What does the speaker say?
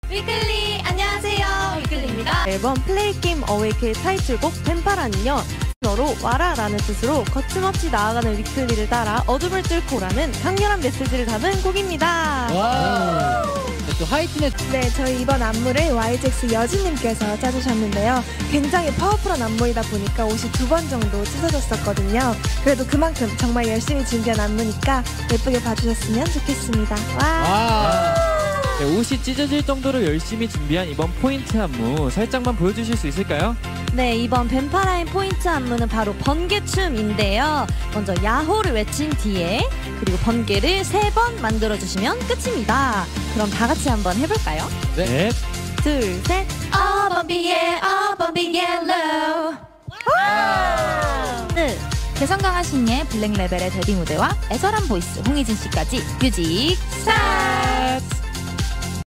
위클리 안녕하세요, 위클리입니다. 앨범 플레이게임 어웨이크의 타이틀곡 뱀파라는요, 너로 와라라는 뜻으로 거침없이 나아가는 위클리를 따라 어둠을 뚫고라는 강렬한 메시지를 담은 곡입니다. 와. 또 하이틴의 네, 저희 이번 안무를 YJX 여진님께서 짜주셨는데요. 굉장히 파워풀한 안무이다 보니까 옷이 2번 정도 찢어졌었거든요. 그래도 그만큼 정말 열심히 준비한 안무니까 예쁘게 봐주셨으면 좋겠습니다. 와. 네, 옷이 찢어질 정도로 열심히 준비한 이번 포인트 안무 살짝만 보여주실 수 있을까요? 네, 이번 뱀파라인 포인트 안무는 바로 번개춤인데요. 먼저 야호를 외친 뒤에 그리고 번개를 3번 만들어주시면 끝입니다. 그럼 다 같이 한번 해볼까요? 네. 둘, 셋. All bumpy yellow. 개성 강한 신예 블랙레벨의 데뷔 무대와 애절한 보이스 홍희진 씨까지 뮤직 스타일.